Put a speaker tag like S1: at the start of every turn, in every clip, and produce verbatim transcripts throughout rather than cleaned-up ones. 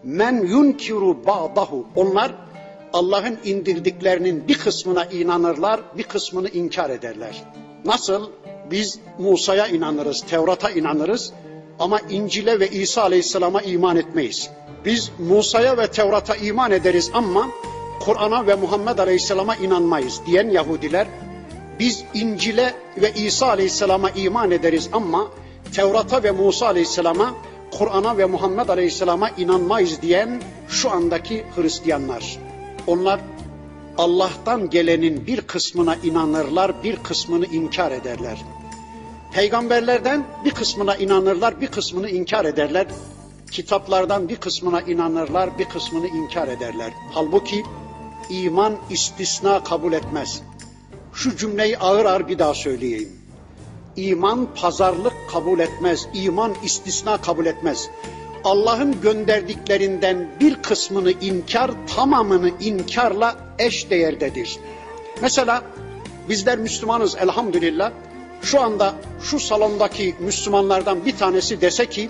S1: men yunkiru ba'dahu. Onlar Allah'ın indirdiklerinin bir kısmına inanırlar, bir kısmını inkar ederler. Nasıl? Biz Musa'ya inanırız, Tevrat'a inanırız ama İncil'e ve İsa Aleyhisselam'a iman etmeyiz. Biz Musa'ya ve Tevrat'a iman ederiz ama Kur'an'a ve Muhammed Aleyhisselam'a inanmayız diyen Yahudiler, biz İncil'e ve İsa Aleyhisselam'a iman ederiz ama Tevrat'a ve Musa Aleyhisselam'a, Kur'an'a ve Muhammed Aleyhisselam'a inanmayız diyen şu andaki Hristiyanlar. Onlar Allah'tan gelenin bir kısmına inanırlar, bir kısmını inkar ederler. Peygamberlerden bir kısmına inanırlar, bir kısmını inkar ederler. Kitaplardan bir kısmına inanırlar, bir kısmını inkar ederler. Halbuki iman istisna kabul etmez. Şu cümleyi ağır ağır bir daha söyleyeyim. İman pazarlık kabul etmez, iman istisna kabul etmez. Allah'ın gönderdiklerinden bir kısmını inkar, tamamını inkarla eş değerdedir. Mesela bizler Müslümanız elhamdülillah. Şu anda şu salondaki Müslümanlardan bir tanesi dese ki,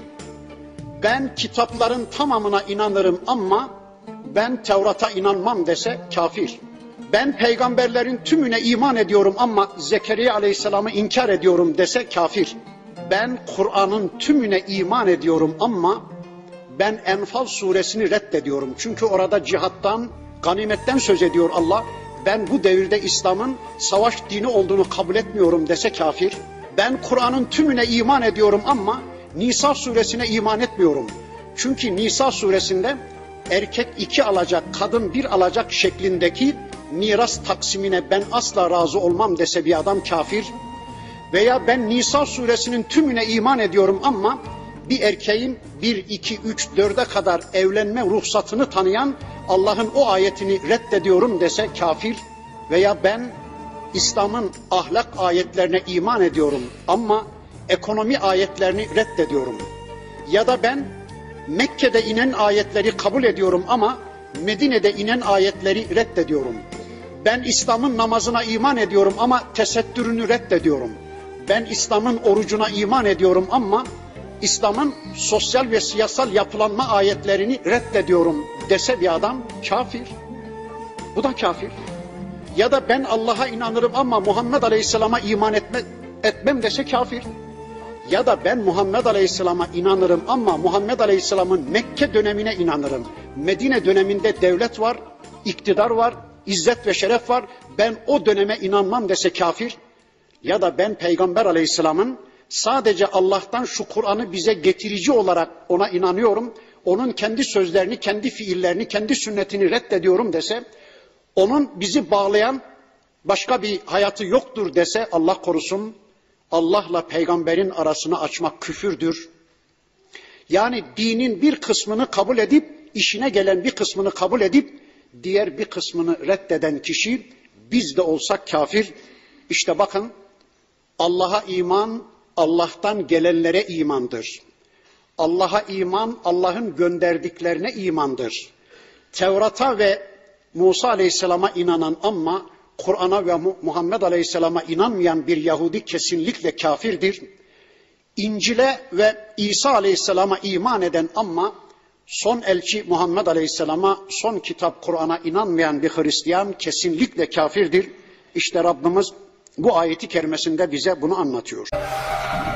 S1: ben kitapların tamamına inanırım ama ben Tevrat'a inanmam dese kafir. Ben peygamberlerin tümüne iman ediyorum ama Zekeriya Aleyhisselam'ı inkar ediyorum dese kafir. Ben Kur'an'ın tümüne iman ediyorum ama ben Enfal suresini reddediyorum. Çünkü orada cihattan, ganimetten söz ediyor Allah. Ben bu devirde İslam'ın savaş dini olduğunu kabul etmiyorum dese kafir. Ben Kur'an'ın tümüne iman ediyorum ama Nisa suresine iman etmiyorum. Çünkü Nisa suresinde erkek iki alacak, kadın bir alacak şeklindeki miras taksimine ben asla razı olmam dese bir adam kafir. Veya ben Nisa suresinin tümüne iman ediyorum ama bir erkeğin bir, iki, üç, dörde kadar evlenme ruhsatını tanıyan Allah'ın o ayetini reddediyorum dese kafir. Veya ben İslam'ın ahlak ayetlerine iman ediyorum ama ekonomi ayetlerini reddediyorum. Ya da ben Mekke'de inen ayetleri kabul ediyorum ama Medine'de inen ayetleri reddediyorum. Ben İslam'ın namazına iman ediyorum ama tesettürünü reddediyorum. Ben İslam'ın orucuna iman ediyorum ama İslam'ın sosyal ve siyasal yapılanma ayetlerini reddediyorum dese bir adam kafir. Bu da kafir. Ya da ben Allah'a inanırım ama Muhammed Aleyhisselam'a iman etme, etmem dese kafir. Ya da ben Muhammed Aleyhisselam'a inanırım ama Muhammed Aleyhisselam'ın Mekke dönemine inanırım. Medine döneminde devlet var, iktidar var, izzet ve şeref var. Ben o döneme inanmam dese kafir. Ya da ben Peygamber Aleyhisselam'ın sadece Allah'tan şu Kur'an'ı bize getirici olarak ona inanıyorum. Onun kendi sözlerini, kendi fiillerini, kendi sünnetini reddediyorum dese, onun bizi bağlayan başka bir hayatı yoktur dese Allah korusun, Allah'la peygamberin arasını açmak küfürdür. Yani dinin bir kısmını kabul edip, işine gelen bir kısmını kabul edip, diğer bir kısmını reddeden kişi biz de olsak kafir. İşte bakın, Allah'a iman, Allah'tan gelenlere imandır. Allah'a iman, Allah'ın gönderdiklerine imandır. Tevrat'a ve Musa Aleyhisselam'a inanan ama Kur'an'a ve Muhammed Aleyhisselam'a inanmayan bir Yahudi kesinlikle kafirdir. İncil'e ve İsa Aleyhisselam'a iman eden ama son elçi Muhammed Aleyhisselam'a, son kitap Kur'an'a inanmayan bir Hristiyan kesinlikle kafirdir. İşte Rabbimiz bu ayeti kerimesinde bize bunu anlatıyor.